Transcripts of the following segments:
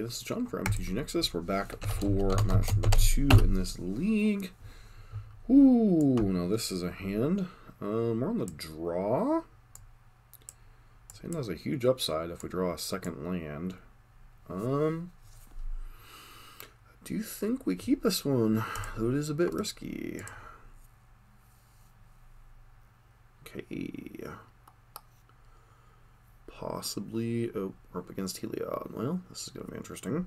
this is John for MTG Nexus. We're back for match number 2 in this league. Ooh, now this is a hand. We're on the draw. This hand has a huge upside if we draw a second land. I do think we keep this one, though it is a bit risky. Okay. Possibly, oh, we're up against Heliod. Well, this is going to be interesting.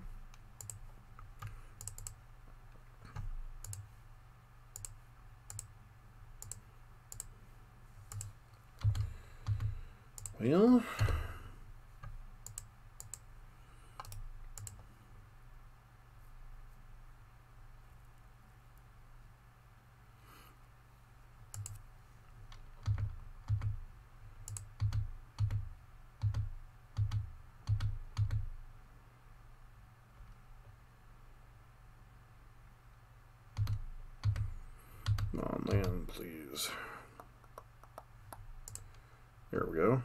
Well, come on, land, please. There we go.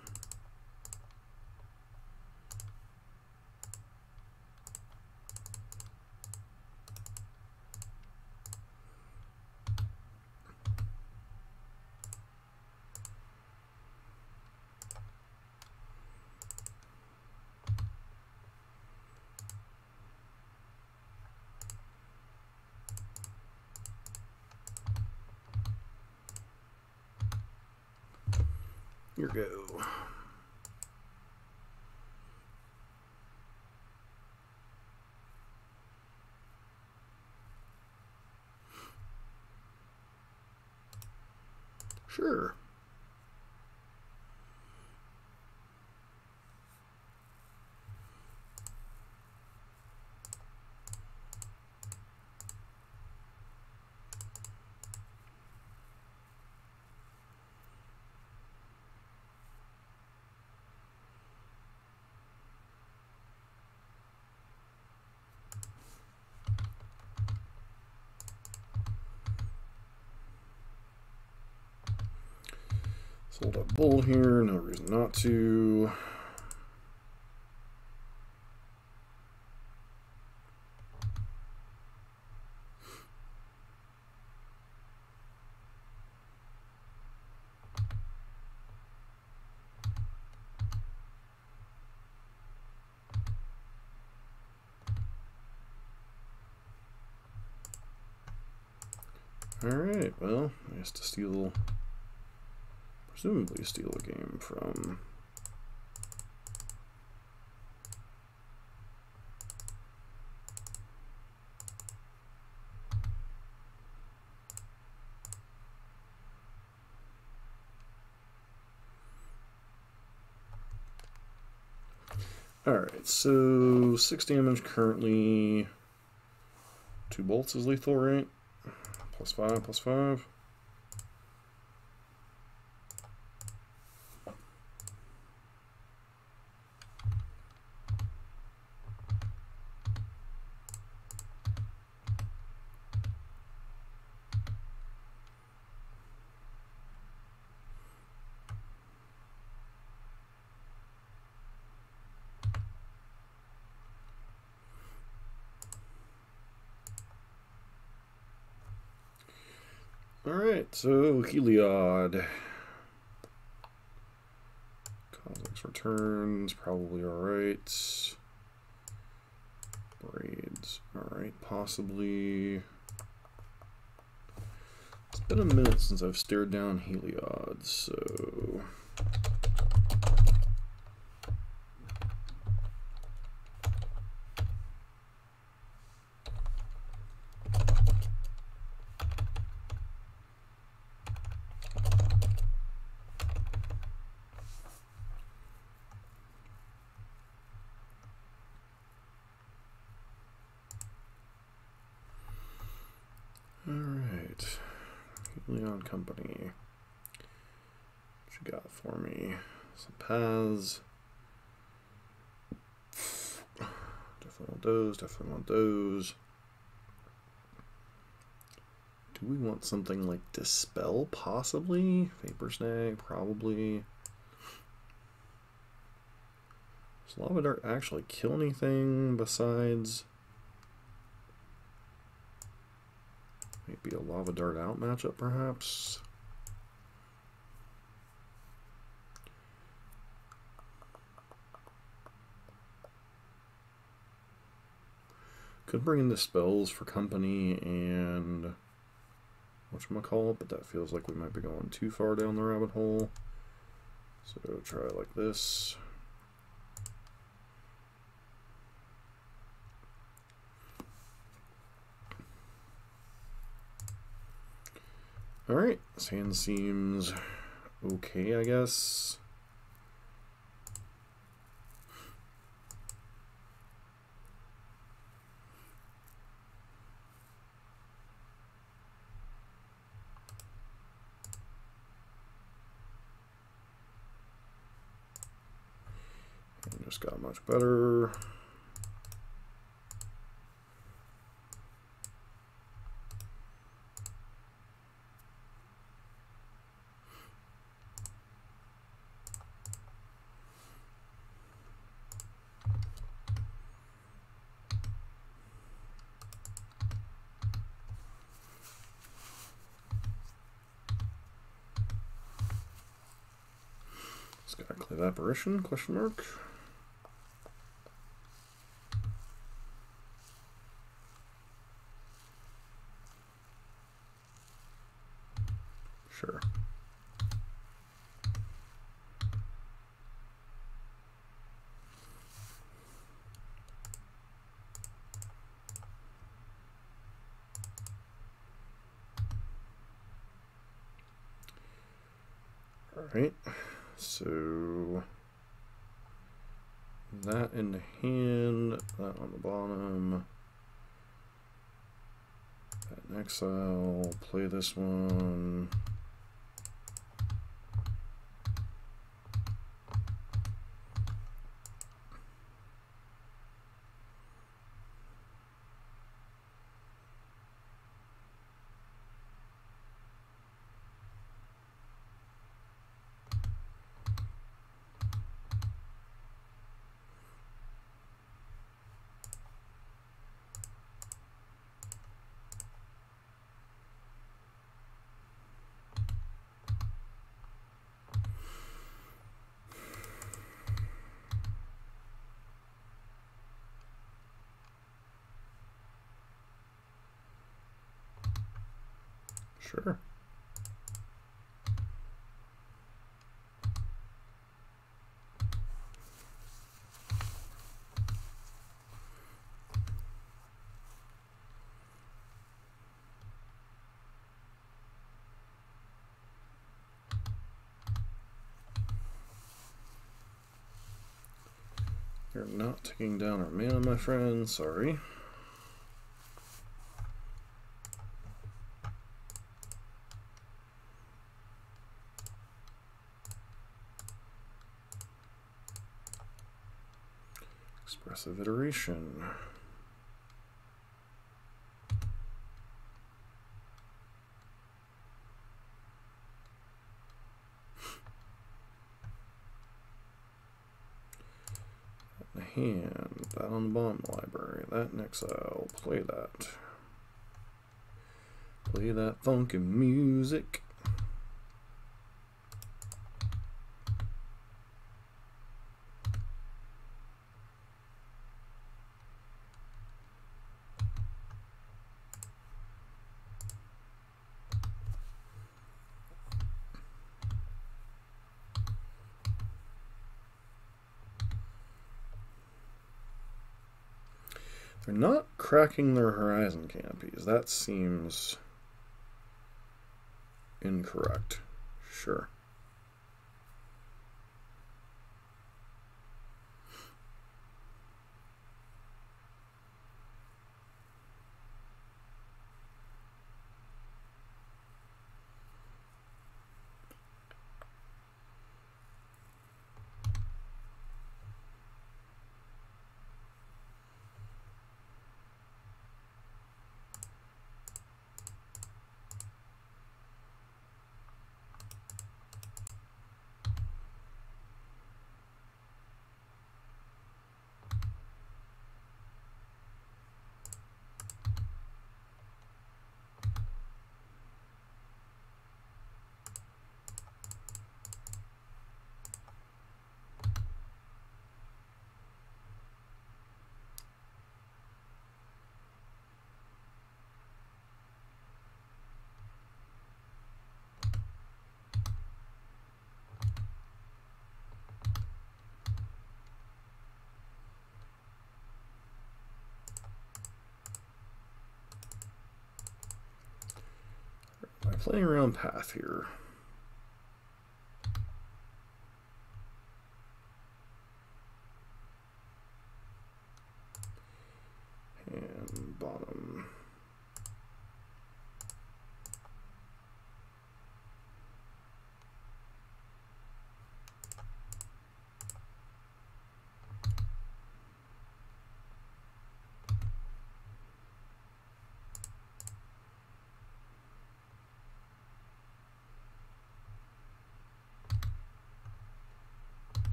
Here we go. Sure. Sold up bull here, no reason not to. Alright, well, I guess to steal, presumably steal a game from alright, so 6 damage currently, 2 bolts is lethal, right? +5, +5. Alright, so Heliod. Cosmic's returns, probably alright. Braids, alright, possibly. It's been a minute since I've stared down Heliod, so. Alright, Heliod Company. What you got for me? Some paths. Definitely want those, definitely want those. Do we want something like Dispel, possibly? Vapor Snag, probably. Does Lava Dart actually kill anything besides maybe a Lava Dart out matchup, perhaps? Could bring in the spells for company and whatchamacallit, but that feels like we might be going too far down the rabbit hole. So try it like this. Alright, this hand seems okay, I guess. Just got much better. Just got a Clay Apparition, question mark. Sure. All right, so that in the hand, that on the bottom, that in exile, play this one. Sure. You're not taking down our mana, my friend. Sorry. Expressive Iteration. The hand, that on the bottom library, that in exile, play that. Play that funky music. They're not cracking their horizon canopies. That seems incorrect. Sure. playing around path here. And bottom.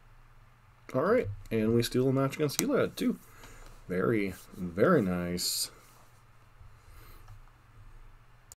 All right, and we steal a match against Heliod too. Very, very nice.